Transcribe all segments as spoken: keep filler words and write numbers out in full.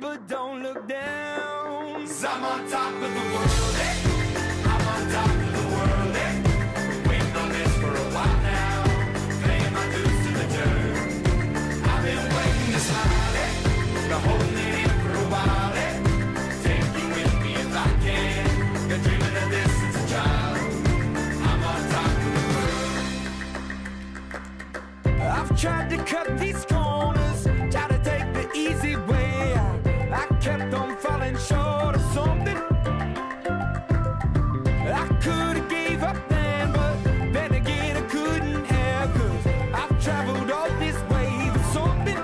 but don't look down. 'Cause I'm on top of the world, eh? I'm on top of the world, eh? Been waiting on this for a while now, paying my dues to the dirt. I've been waiting to smile, eh? Been holding it in for a while, eh? Take you with me if I can. Been dreaming of this since a child. I'm on top of the world. I've tried to cut these corners, try to take the easy way out. I kept on falling short of something. I could've gave up then, but then again I couldn't have, 'cause I've traveled all this way for something.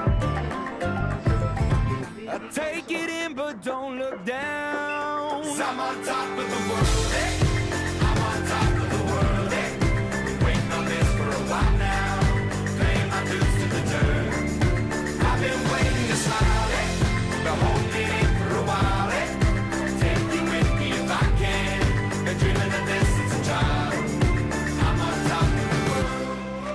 I take it in but don't look down. 'Cause I'm on top of the world, eh? I'm on top of the world, eh? Been waiting on this for a while now, paying my dues to the dirt. I've been waiting to smile, eh? Been holding it in for a while, eh? Take you with me if I can. Been dreaming of this since a child. I'm on top of the world.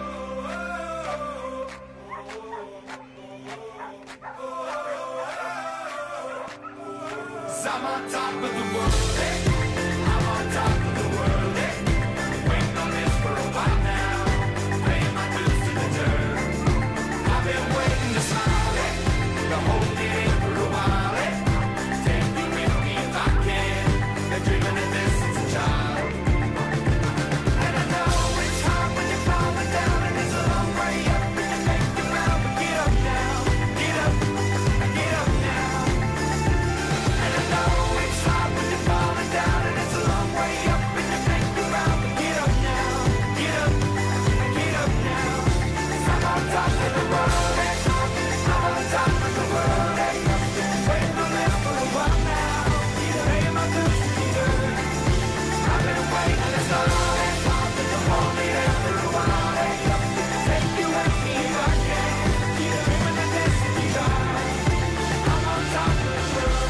'Cause I'm on top of the world, eh? I'm on top of the world, eh? Been waiting on this for a while now, paying my dues to the dirt. I've been waiting to smile, eh? Been holding it in for a while, eh? Take you with me if I can. Been dreaming of this since a child. And I know it's hard when you're falling down, and it's a long way up, and you make it round, but get up now, get up, get up now. And I know it's hard when you're falling down, and it's a long way up, and you make it round, but get up now, get up, get up now. 'Cause I'm on top of the world, eh? I'm on top of the world, eh? Waiting on this for a while now, paying my dues to the dirt. I've been waiting this long, eh? Been holding it for a while, eh? Take you with me if I can. Dreaming of this to be done. I'm on top of the world.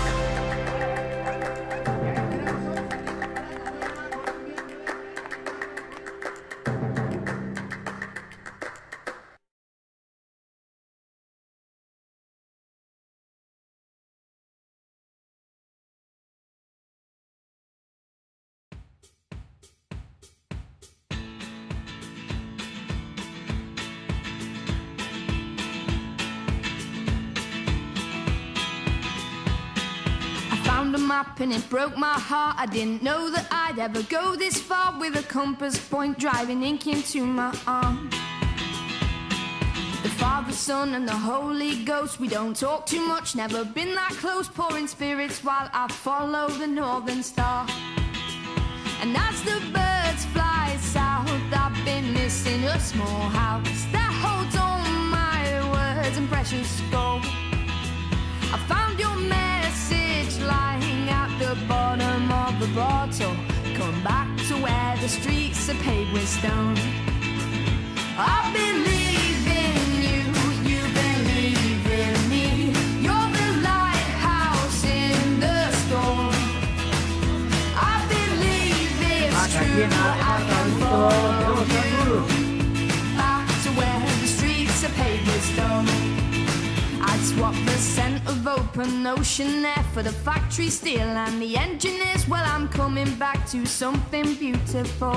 I found a map and it broke my heart. I didn't know that I'd ever go this far, with a compass point driving ink into my arm. The Father, Son and the Holy Ghost, we don't talk too much, never been that close, pouring spirits while I follow the Northern Star. And as the birds fly south, I've been missing a small house that holds all my words and precious gold. I found your message lying at the bottom of the bottle. Come back to where the streets are paved with stone. I believe in you, you believe in me. You're the lighthouse in the storm. I believe it's true, I can follow you back to where the streets are paved with stone. I'd swap the scent of open ocean air for the factory steel and the engineers. Well, I'm coming back to something beautiful.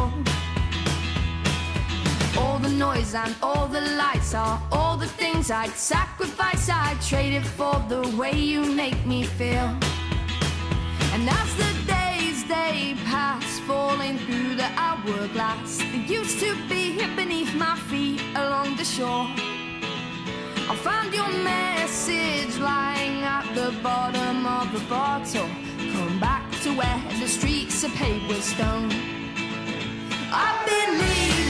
All the noise and all the lights are all the things I'd sacrifice. I'd trade it for the way you make me feel. And as the days they pass, falling through the hourglass, they used to be beneath my feet along the shore. I found your message lying at the bottom of the bottle. Come back to where the streets are paved with stone. I believe